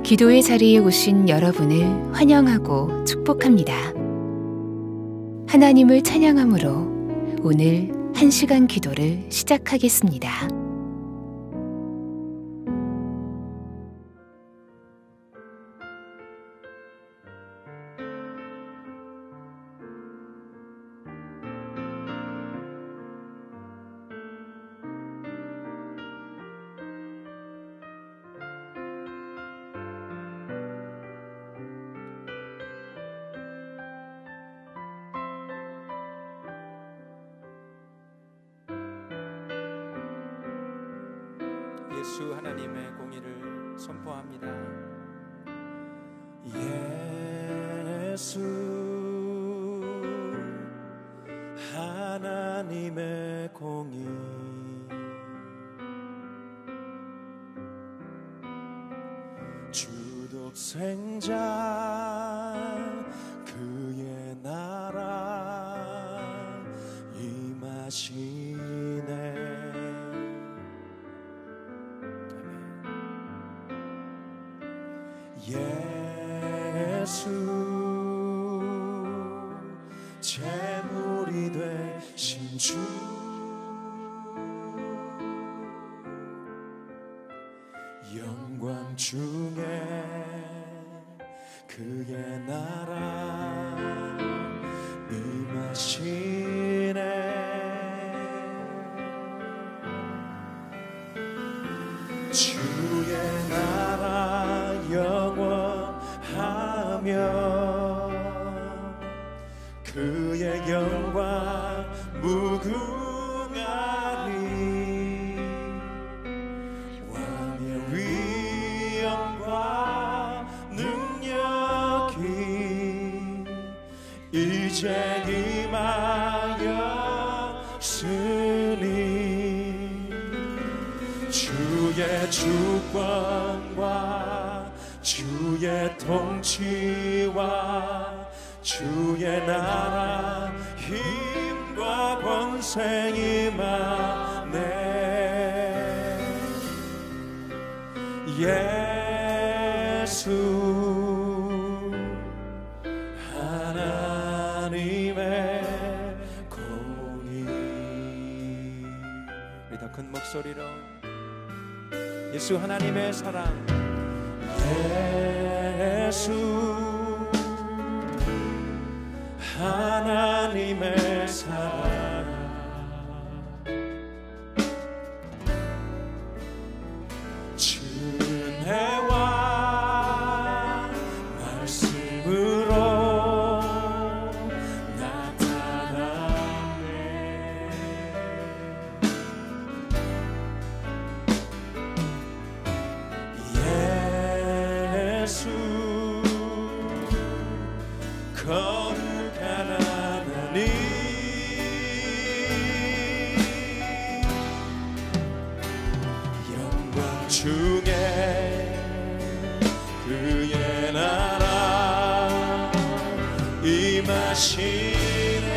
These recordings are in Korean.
기도의 자리에 오신 여러분을 환영하고 축복합니다. 하나님을 찬양함으로 오늘 1시간 기도를 시작하겠습니다. 예수 하나님의 공의를 선포합니다. 예수 하나님의 공의, 주독생자 그의 나라 임하시네. 예수 제물이 되신 주, 영광 중에 그의 나라 임하시네. 주의 나라 영원하며 그의 영광 무궁하리. 왕의 위엄과 능력이 이제 임하였으니 주의 주권과 주의 통치와 주의 나라 힘과 권세 임하네. 예수 하나님의 공의. 우리 더 큰 목소리로 예수 하나님의 사랑, 예수 하나님의 사랑, 은혜와 말씀으로 나타나네. 예수 거룩한 하나님, 영광 중에 그의 나라 임하시네.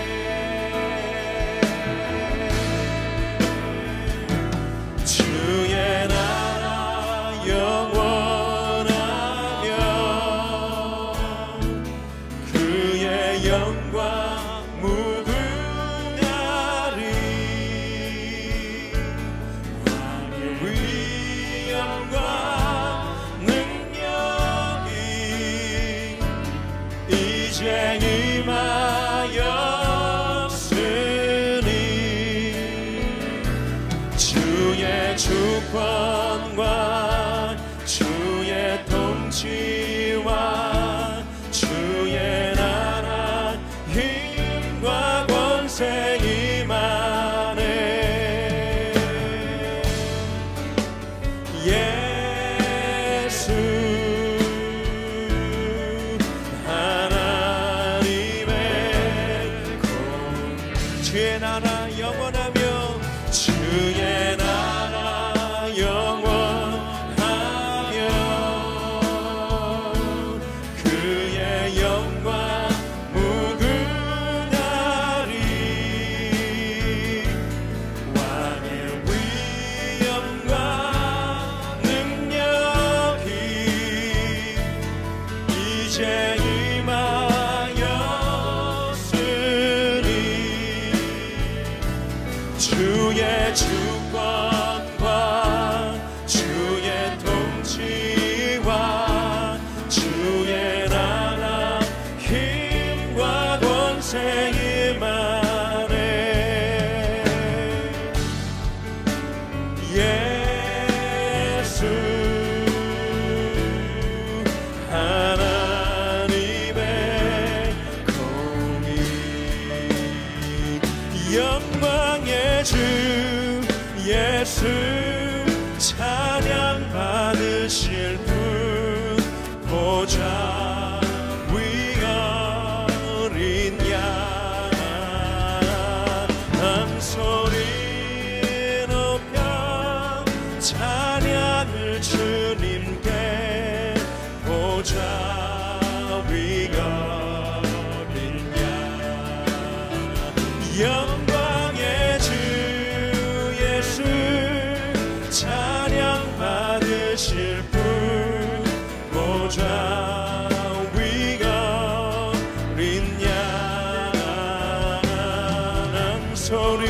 주의 나라 영원하며 그의 영광 무궁하리. 왕의 위엄과 능력이 이제 임하였으니 주의 주권과 주의 통치와 주의 나라 힘과 권세 임하네. 예수 하나님의 공, 주의 나라 영원하며 주의 나라 영원하며 주권과 주의 통치와 주의 나라 힘과 권세 임하네. 예수 하나님의 공의 영광의 주 예수 찬양 받으실 분 보좌 위 어린 양 한 소리 높여 찬양을 주님께 보좌 위 어린 양 영광의 주 예수 찬양 받으실 분 보좌 위 어린 양 한 소리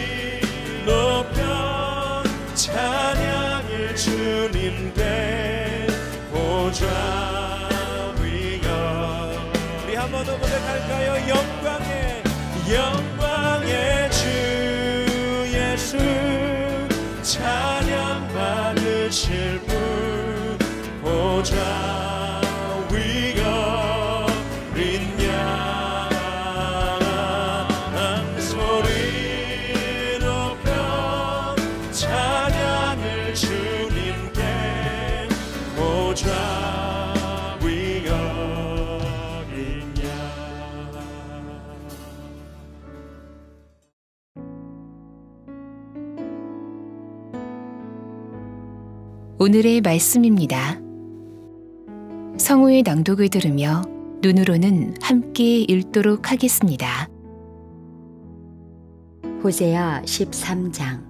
높여 찬양을 주님께 보좌 위 우리 한 번 더 고백할까요? 영광의 주 예수 찬양 받으실 분 보좌 위 어린 양 한 소리 높여 찬양을 주님께 보좌 위 어린 양. 오늘의 말씀입니다. 성우의 낭독을 들으며 눈으로는 함께 읽도록 하겠습니다. 호세아 13장.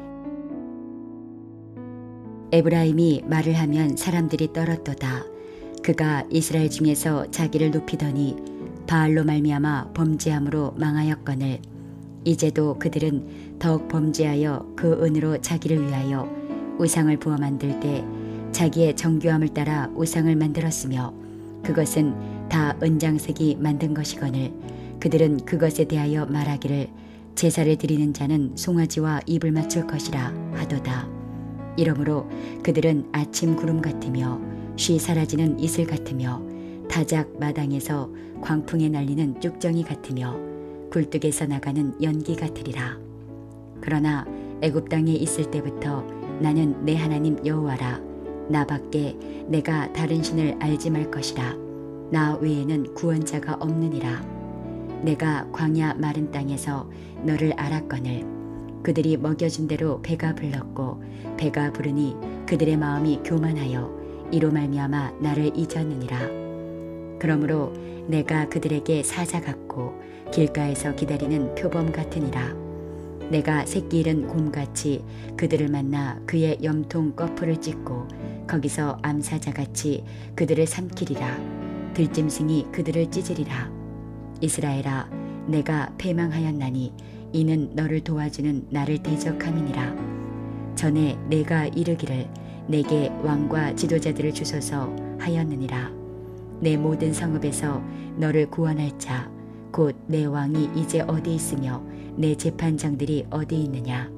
에브라임이 말을 하면 사람들이 떨었도다. 그가 이스라엘 중에서 자기를 높이더니 바알로 말미암아 범죄함으로 망하였거늘 이제도 그들은 더욱 범죄하여 그 은으로 자기를 위하여 우상을 부어 만들 때 자기의 정교함을 따라 우상을 만들었으며 그것은 다 은장색이 만든 것이거늘 그들은 그것에 대하여 말하기를 제사를 드리는 자는 송아지와 입을 맞출 것이라 하도다. 이러므로 그들은 아침 구름 같으며 쉬 사라지는 이슬 같으며 타작 마당에서 광풍에 날리는 쭉정이 같으며 굴뚝에서 나가는 연기 같으리라. 그러나 애굽 땅에 있을 때부터 나는 내 하나님 여호와라. 나밖에 내가 다른 신을 알지 말 것이라. 나 외에는 구원자가 없느니라. 내가 광야 마른 땅에서 너를 알았거늘 그들이 먹여준 대로 배가 불렀고 배가 부르니 그들의 마음이 교만하여 이로 말미암아 나를 잊었느니라. 그러므로 내가 그들에게 사자 같고 길가에서 기다리는 표범 같으니라. 내가 새끼 잃은 곰같이 그들을 만나 그의 염통 꺼풀을 찢고 거기서 암사자같이 그들을 삼키리라. 들짐승이 그들을 찢으리라. 이스라엘아, 내가 패망하였나니 이는 너를 도와주는 나를 대적함이니라. 전에 내가 이르기를 내게 왕과 지도자들을 주소서 하였느니라. 내 모든 성읍에서 너를 구원할 자 곧 내 왕이 이제 어디 있으며 내 재판장들이 어디 있느냐.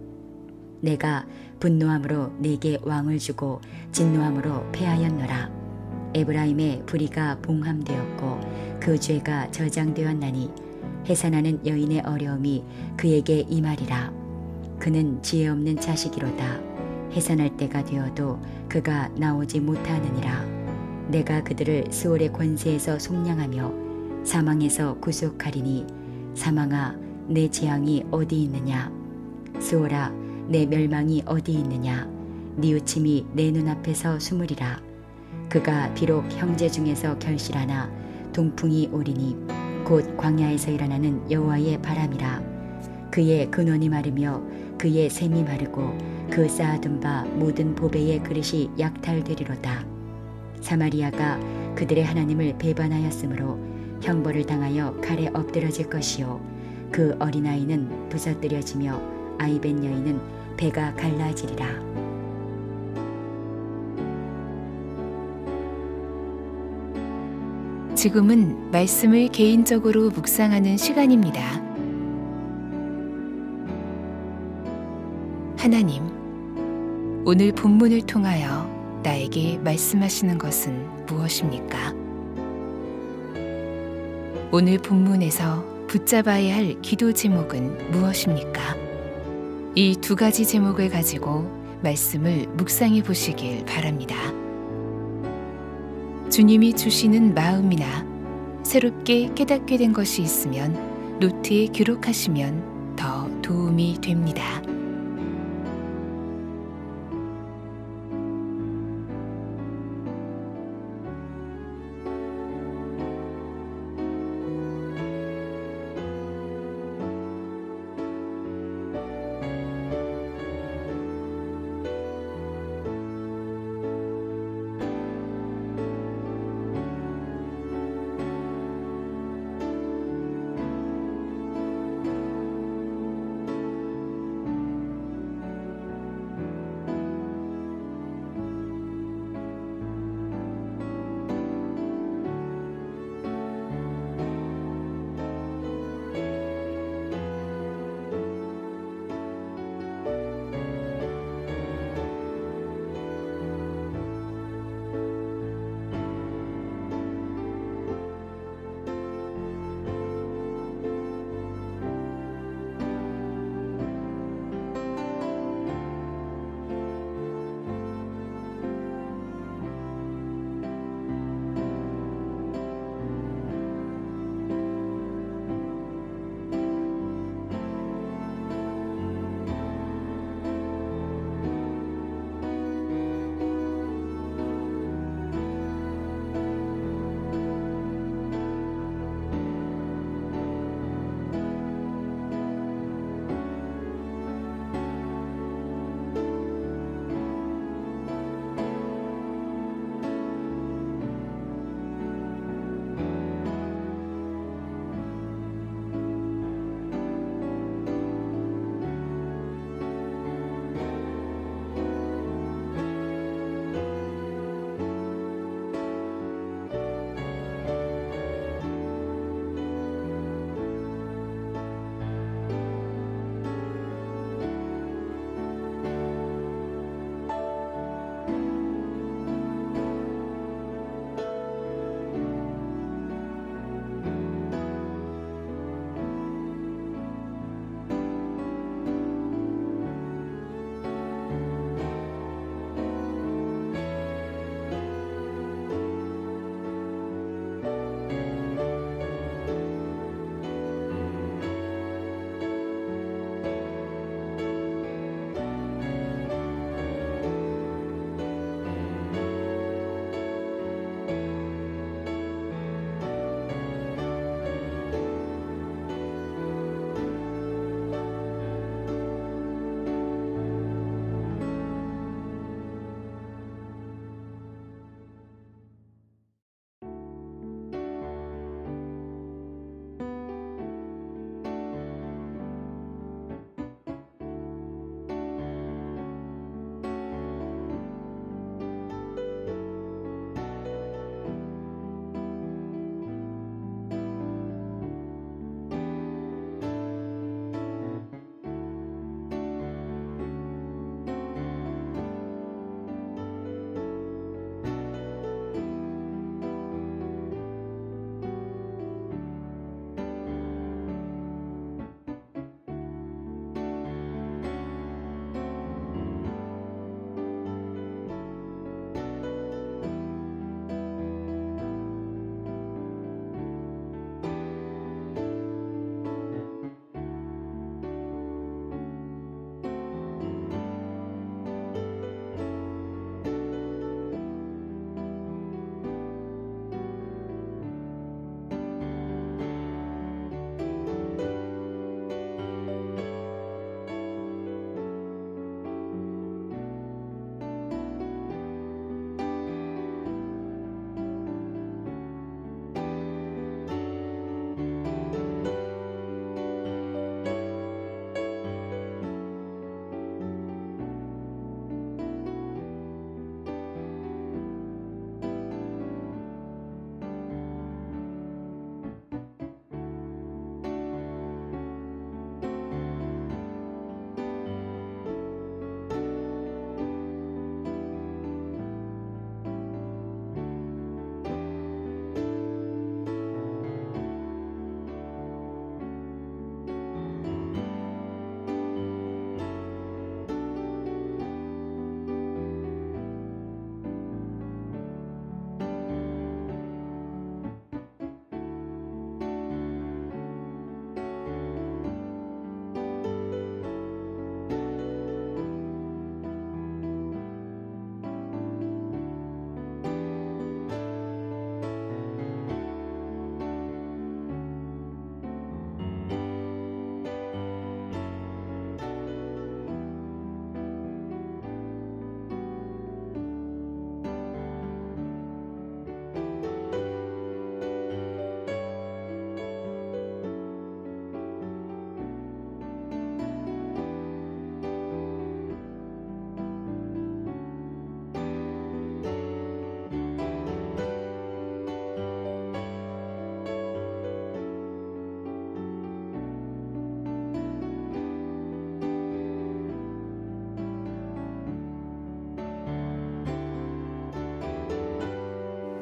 내가 분노함으로 내게 왕을 주고 진노함으로 패하였노라. 에브라임의 불의가 봉함되었고 그 죄가 저장되었나니 해산하는 여인의 어려움이 그에게 임하리라. 그는 지혜 없는 자식이로다. 해산할 때가 되어도 그가 나오지 못하느니라. 내가 그들을 스올의 권세에서 속량하며 사망에서 구속하리니 사망아, 내 재앙이 어디 있느냐. 스올아, 내 멸망이 어디 있느냐. 뉘우침이 내 눈앞에서 숨으리라. 그가 비록 형제 중에서 결실하나 동풍이 오리니 곧 광야에서 일어나는 여호와의 바람이라. 그의 근원이 마르며 그의 샘이 마르고 그 쌓아둔 바 모든 보배의 그릇이 약탈되리로다. 사마리아가 그들의 하나님을 배반하였으므로 형벌을 당하여 칼에 엎드러질 것이요 그 어린아이는 부서뜨려지며 아이벤 여인은 배가 갈라지리라. 지금은 말씀을 개인적으로 묵상하는 시간입니다. 하나님, 오늘 본문을 통하여 나에게 말씀하시는 것은 무엇입니까? 오늘 본문에서 붙잡아야 할 기도 제목은 무엇입니까? 이 두 가지 제목을 가지고 말씀을 묵상해 보시길 바랍니다. 주님이 주시는 마음이나 새롭게 깨닫게 된 것이 있으면 노트에 기록하시면 더 도움이 됩니다.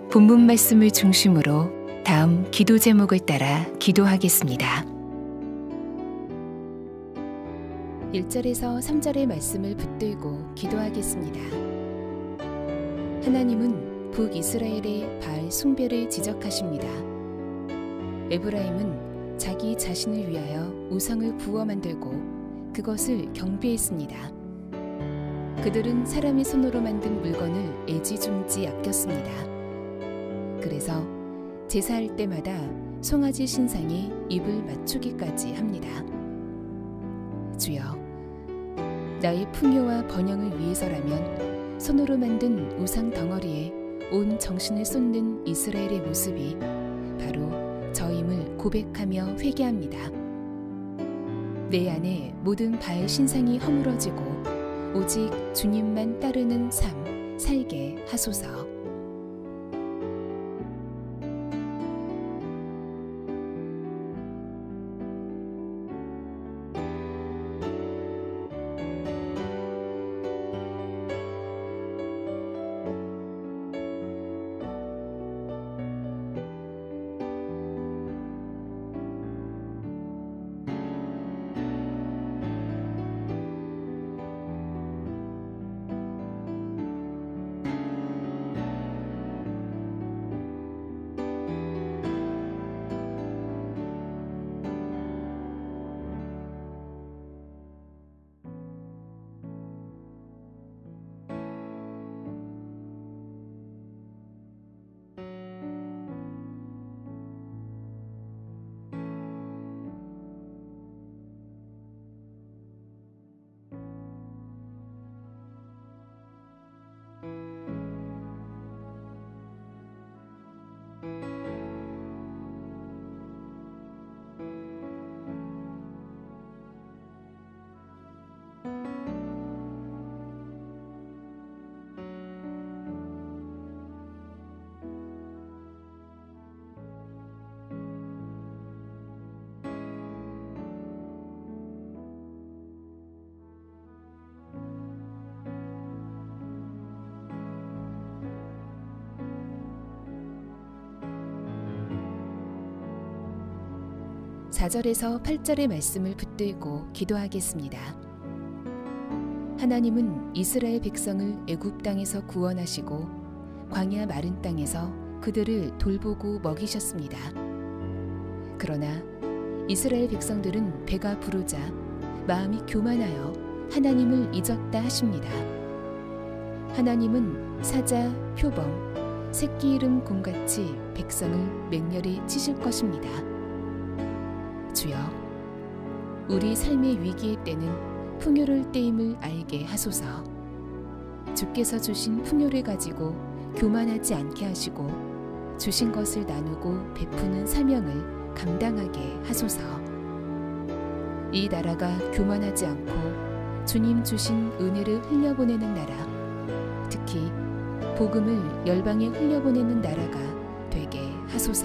본문 말씀을 중심으로 다음 기도 제목을 따라 기도하겠습니다. 1절에서 3절의 말씀을 붙들고 기도하겠습니다. 하나님은 북이스라엘의 바알 숭배를 지적하십니다. 에브라임은 자기 자신을 위하여 우상을 부어 만들고 그것을 경배했습니다. 그들은 사람의 손으로 만든 물건을 애지중지 아꼈습니다. 그래서 제사할 때마다 송아지 신상에 입을 맞추기까지 합니다. 주여, 나의 풍요와 번영을 위해서라면 손으로 만든 우상 덩어리에 온 정신을 쏟는 이스라엘의 모습이 바로 저임을 고백하며 회개합니다. 내 안에 모든 바알 신상이 허물어지고 오직 주님만 따르는 삶 살게 하소서. (4절에서 8절의) 말씀을 붙들고 기도하겠습니다. 하나님은 이스라엘 백성을 애굽 땅에서 구원하시고 광야 마른 땅에서 그들을 돌보고 먹이셨습니다. 그러나 이스라엘 백성들은 배가 부르자 마음이 교만하여 하나님을 잊었다 하십니다. 하나님은 사자, 표범, 새끼 이름 곰같이 백성을 맹렬히 치실 것입니다. 주여, 우리 삶의 위기의 때는 풍요로울 때임을 알게 하소서. 주께서 주신 풍요를 가지고 교만하지 않게 하시고 주신 것을 나누고 베푸는 사명을 감당하게 하소서. 이 나라가 교만하지 않고 주님 주신 은혜를 흘려보내는 나라, 특히 복음을 열방에 흘려보내는 나라가 되게 하소서.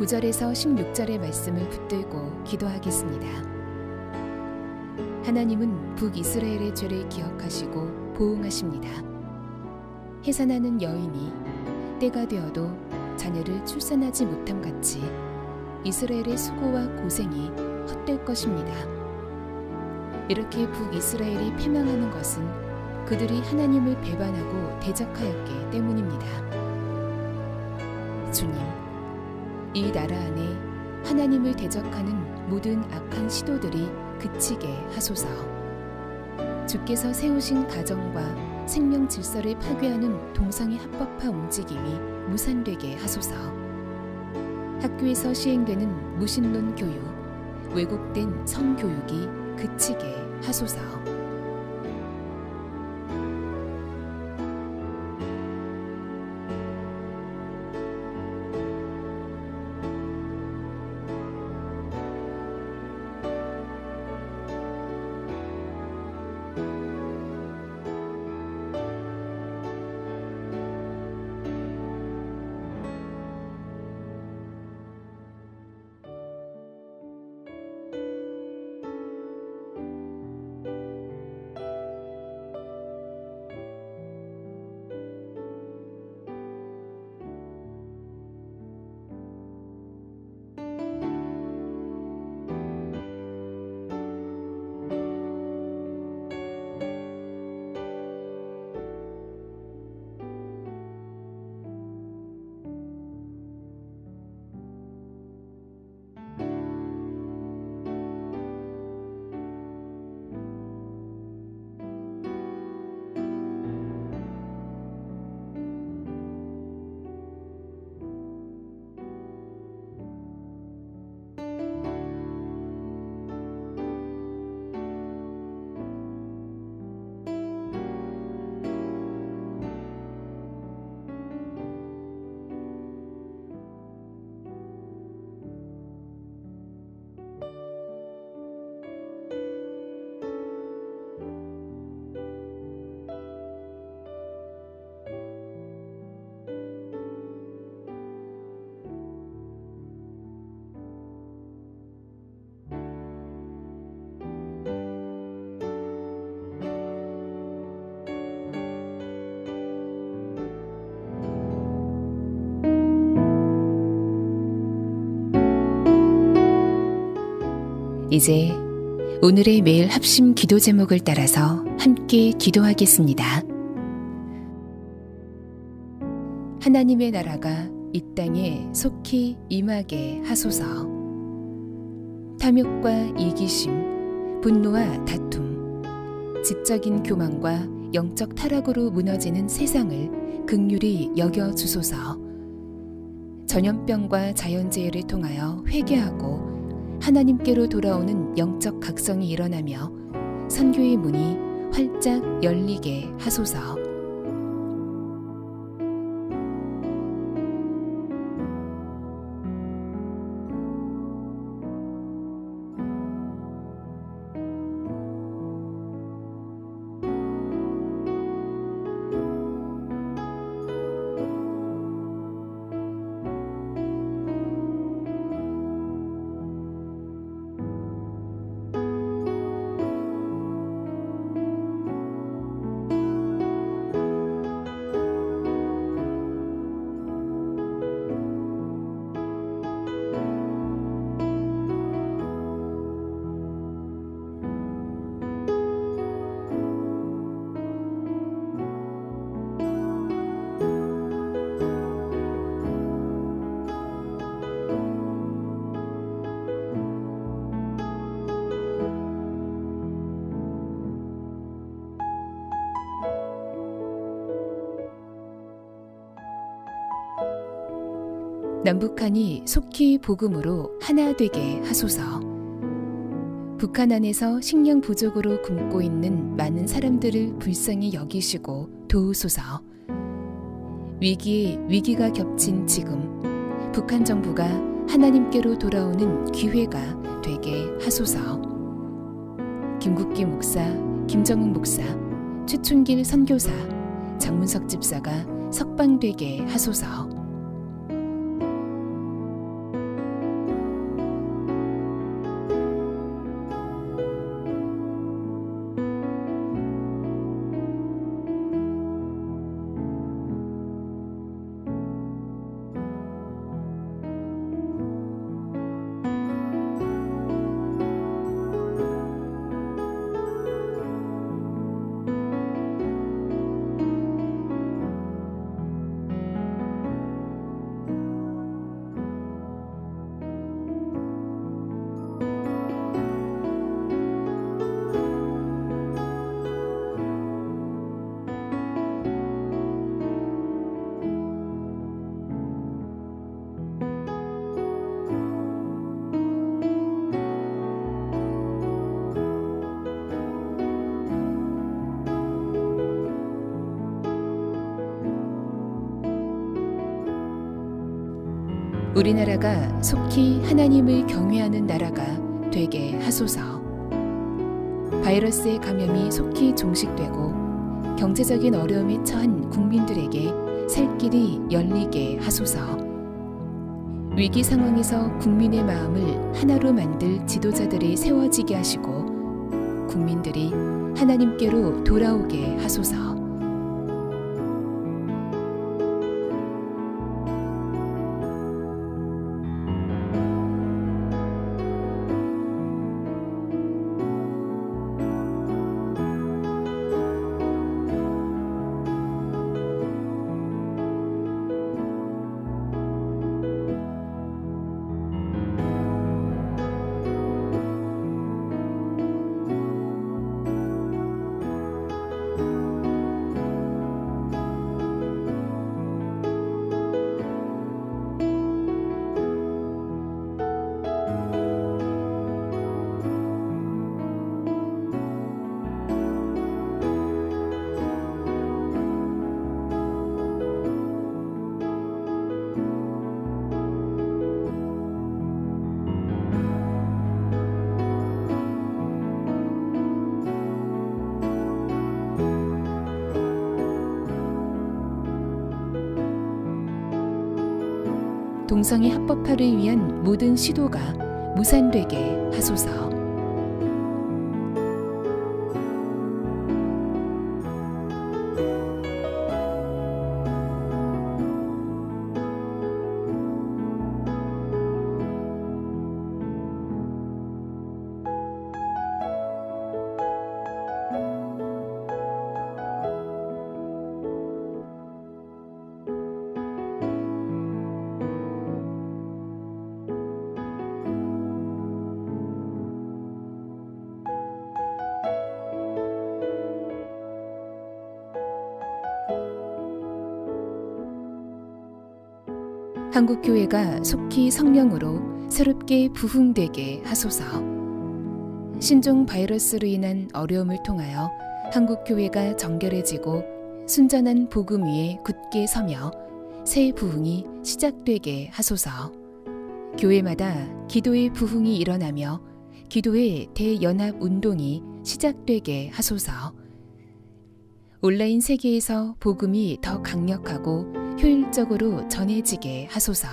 9절에서 16절의 말씀을 붙들고 기도하겠습니다. 하나님은 북이스라엘의 죄를 기억하시고 보응하십니다. 해산하는 여인이 때가 되어도 자녀를 출산하지 못함같이 이스라엘의 수고와 고생이 헛될 것입니다. 이렇게 북이스라엘이 패망하는 것은 그들이 하나님을 배반하고 대적하였기 때문입니다. 주님, 이 나라 안에 하나님을 대적하는 모든 악한 시도들이 그치게 하소서. 주께서 세우신 가정과 생명 질서를 파괴하는 동성애 합법화 움직임이 무산되게 하소서. 학교에서 시행되는 무신론 교육, 왜곡된 성교육이 그치게 하소서. 이제 오늘의 매일 합심 기도 제목을 따라서 함께 기도하겠습니다. 하나님의 나라가 이 땅에 속히 임하게 하소서. 탐욕과 이기심, 분노와 다툼, 지적인 교만과 영적 타락으로 무너지는 세상을 긍휼히 여겨 주소서. 전염병과 자연재해를 통하여 회개하고 하나님께로 돌아오는 영적 각성이 일어나며 선교의 문이 활짝 열리게 하소서. 남북한이 속히 복음으로 하나 되게 하소서. 북한 안에서 식량 부족으로 굶고 있는 많은 사람들을 불쌍히 여기시고 도우소서. 위기에 위기가 겹친 지금 북한 정부가 하나님께로 돌아오는 기회가 되게 하소서. 김국기 목사, 김정은 목사, 최춘길 선교사, 장문석 집사가 석방되게 하소서. 우리나라가 속히 하나님을 경외하는 나라가 되게 하소서. 바이러스의 감염이 속히 종식되고 경제적인 어려움에 처한 국민들에게 살 길이 열리게 하소서. 위기 상황에서 국민의 마음을 하나로 만들 지도자들이 세워지게 하시고 국민들이 하나님께로 돌아오게 하소서. 동성애 합법화를 위한 모든 시도가 무산되게 하소서. 한국교회가 속히 성령으로 새롭게 부흥되게 하소서. 신종 바이러스로 인한 어려움을 통하여 한국교회가 정결해지고 순전한 복음 위에 굳게 서며 새 부흥이 시작되게 하소서. 교회마다 기도의 부흥이 일어나며 기도의 대연합 운동이 시작되게 하소서. 온라인 세계에서 복음이 더 강력하고 효율적으로 전해지게 하소서.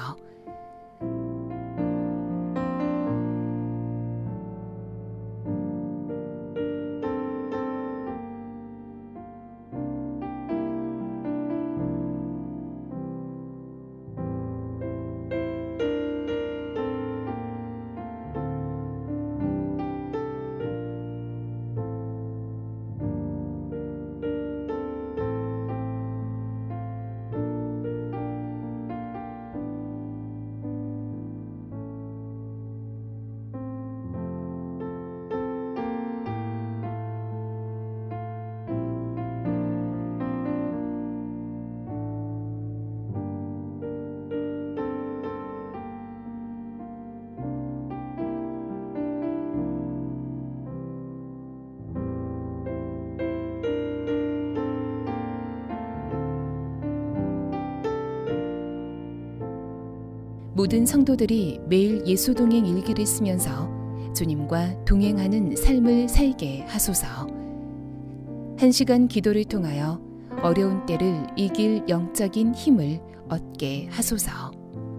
모든 성도들이 매일 예수동행 일기를 쓰면서 주님과 동행하는 삶을 살게 하소서. 1시간 기도를 통하여 어려운 때를 이길 영적인 힘을 얻게 하소서.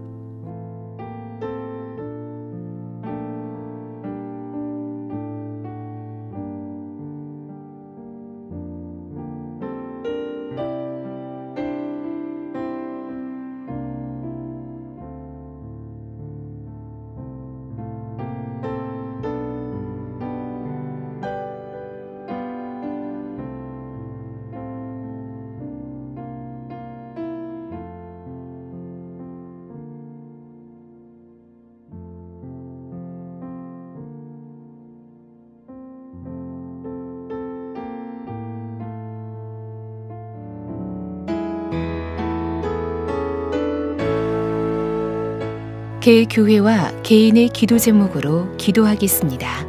개교회와 개인의 기도 제목으로 기도하겠습니다.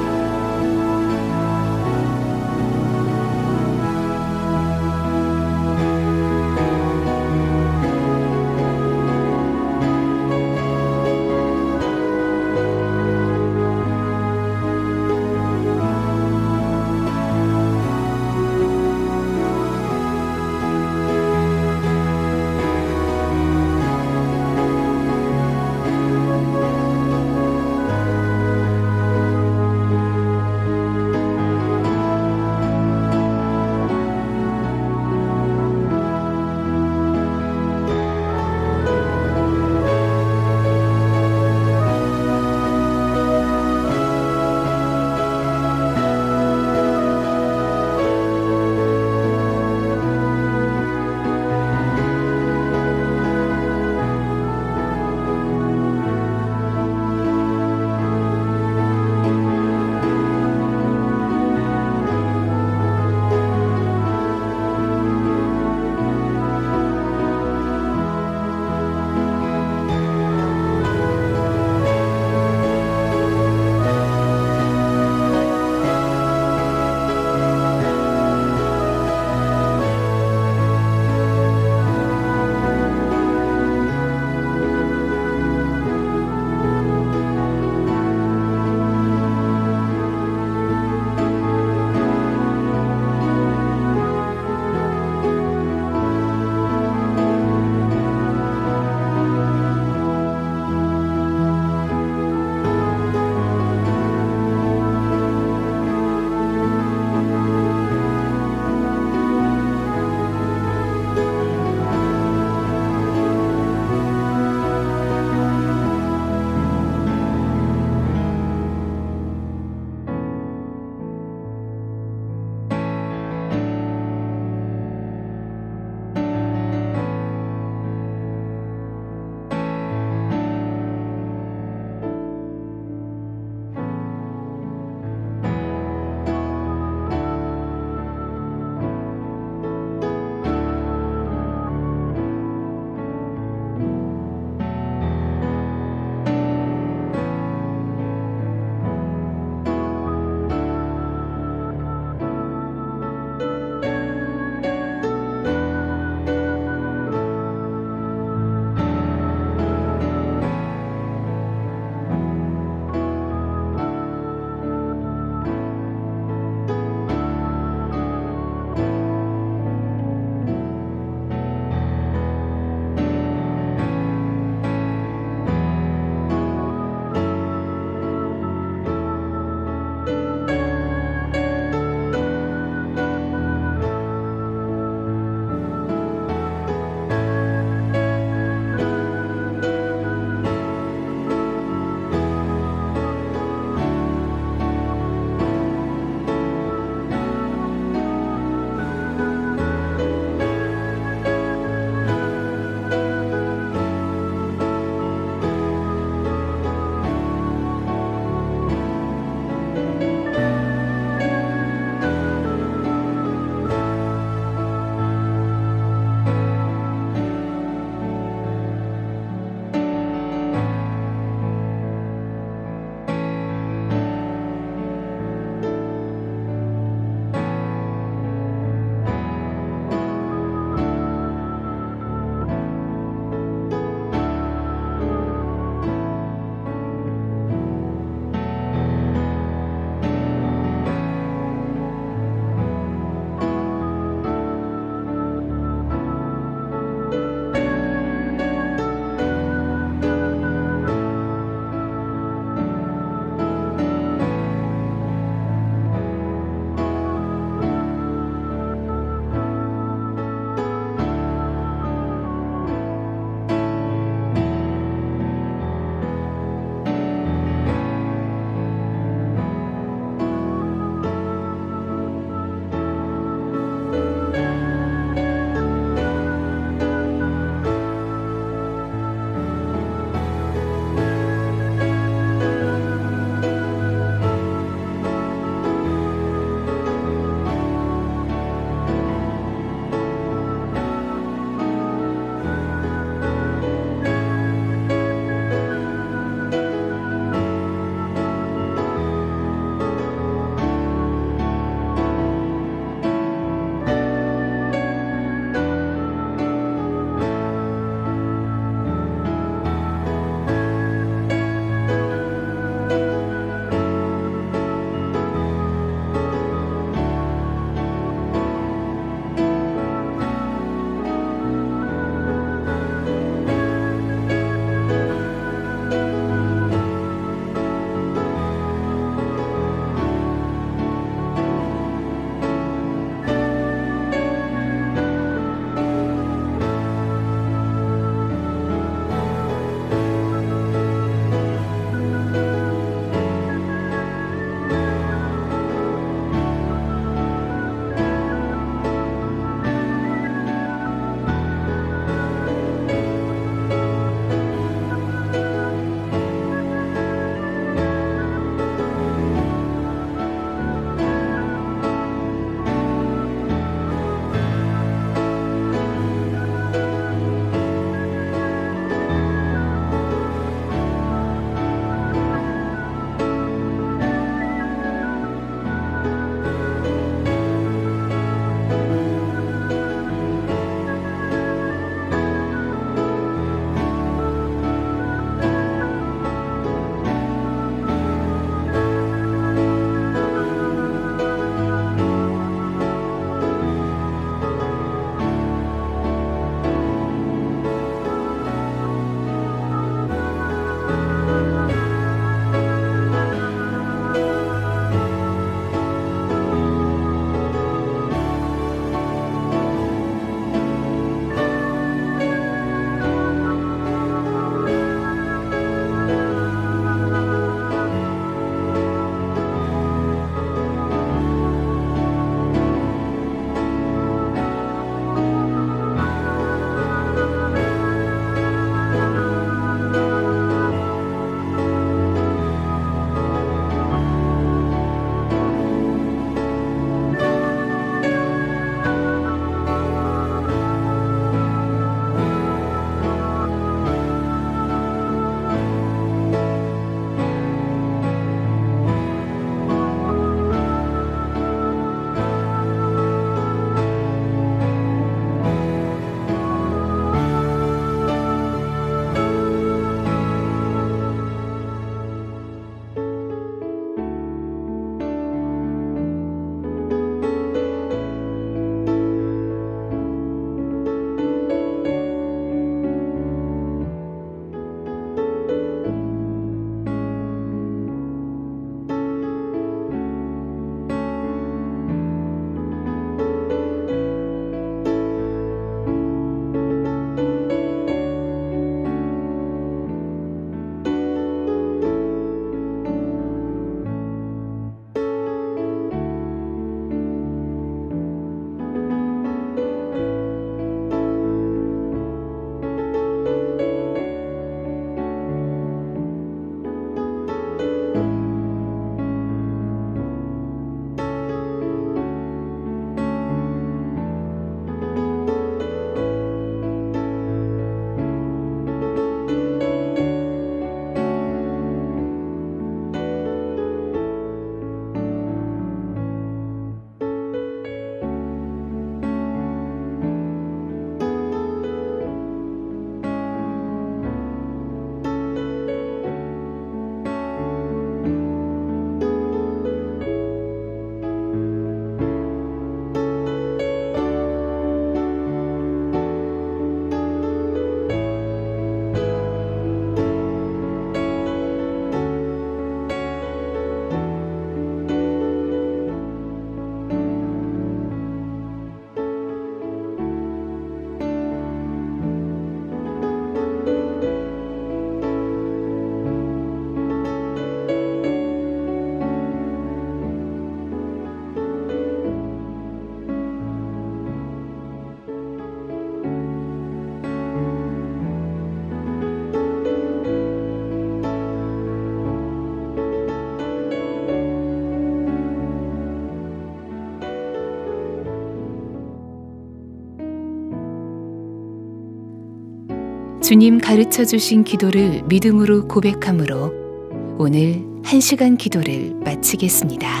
주님 가르쳐 주신 기도를 믿음으로 고백함으로 오늘 1시간 기도를 마치겠습니다.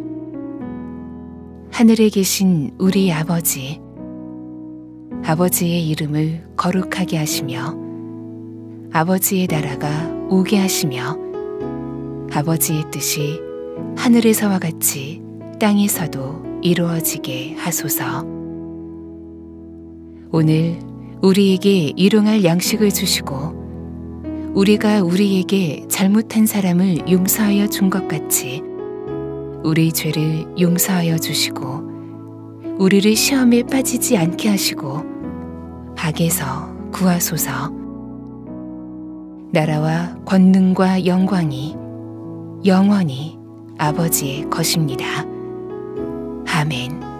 하늘에 계신 우리 아버지, 아버지의 이름을 거룩하게 하시며 아버지의 나라가 오게 하시며 아버지의 뜻이 하늘에서와 같이 땅에서도 이루어지게 하소서. 오늘 우리에게 일용할 양식을 주시고 우리가 우리에게 잘못한 사람을 용서하여 준 것 같이 우리 죄를 용서하여 주시고 우리를 시험에 빠지지 않게 하시고 악에서 구하소서. 나라와 권능과 영광이 영원히 아버지의 것입니다. 아멘.